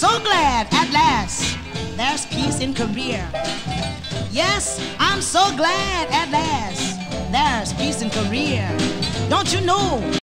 so glad at last there's peace in Korea. Yes, I'm so glad at last there's peace in Korea. Don't you know